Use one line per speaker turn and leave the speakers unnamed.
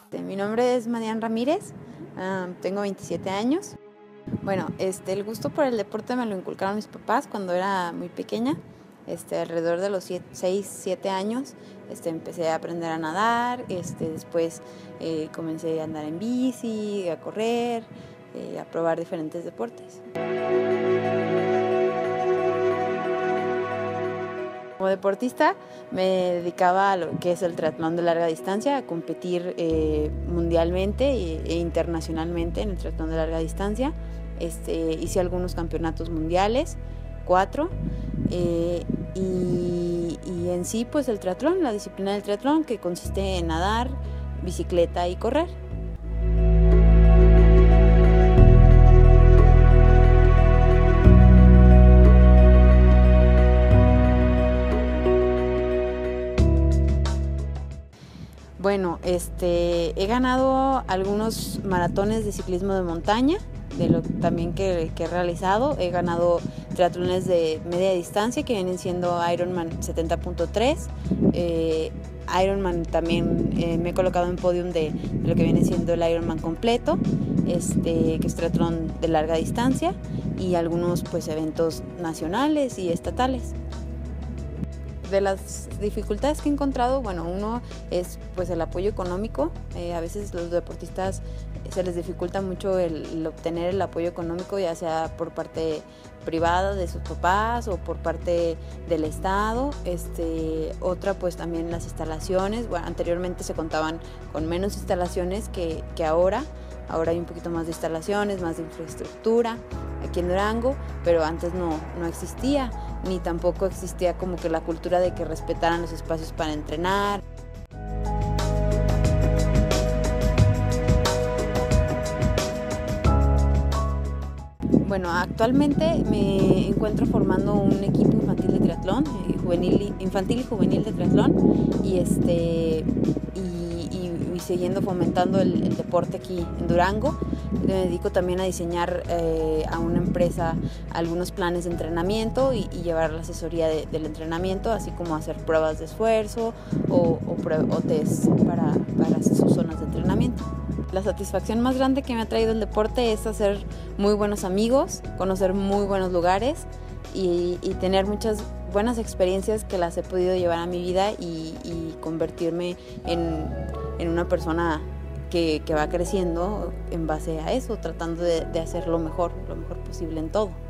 Mi nombre es Marian Ramírez, tengo 27 años. Bueno, el gusto por el deporte me lo inculcaron mis papás cuando era muy pequeña. Alrededor de los 6, 7 años empecé a aprender a nadar, después comencé a andar en bici, a correr, a probar diferentes deportes. Como deportista me dedicaba a lo que es el triatlón de larga distancia, a competir mundialmente e internacionalmente en el triatlón de larga distancia. Hice algunos campeonatos mundiales, 4, y en sí pues el triatlón, la disciplina del triatlón, que consiste en nadar, bicicleta y correr. Bueno, he ganado algunos maratones de ciclismo de montaña, también que he realizado. He ganado triatlones de media distancia que vienen siendo Ironman 70.3. Ironman también me he colocado en podium de lo que viene siendo el Ironman completo, que es triatlón de larga distancia, y algunos pues eventos nacionales y estatales. De las dificultades que he encontrado, bueno, uno es pues el apoyo económico. A veces los deportistas se les dificulta mucho el obtener el apoyo económico, ya sea por parte privada de sus papás o por parte del Estado. Otra pues también las instalaciones. Bueno, anteriormente se contaban con menos instalaciones que ahora. Ahora hay un poquito más de instalaciones, más de infraestructura aquí en Durango, pero antes no existía, ni tampoco existía como que la cultura de que respetaran los espacios para entrenar. Bueno, actualmente me encuentro formando un equipo infantil de triatlón, infantil y juvenil de triatlón, y siguiendo fomentando el deporte aquí en Durango. Me dedico también a diseñar a una empresa algunos planes de entrenamiento y llevar la asesoría del entrenamiento, así como hacer pruebas de esfuerzo o test para sus zonas de entrenamiento. La satisfacción más grande que me ha traído el deporte es hacer muy buenos amigos, conocer muy buenos lugares y tener muchas buenas experiencias que las he podido llevar a mi vida y convertirme en una persona que va creciendo en base a eso, tratando de hacer lo mejor posible en todo.